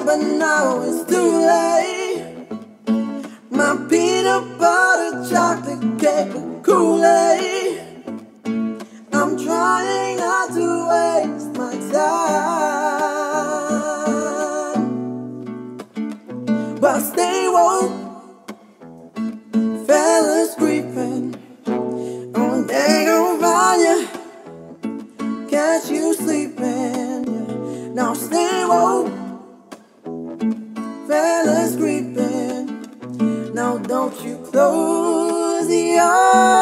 but now it's too late. My peanut butter chocolate cake with Kool-Aid. I'm trying not to waste my time, but stay woke. Fellas creeping, oh they gon' find you, catch you sleeping, yeah. Now stay woke. Fellas creeping, now don't you close the eyes.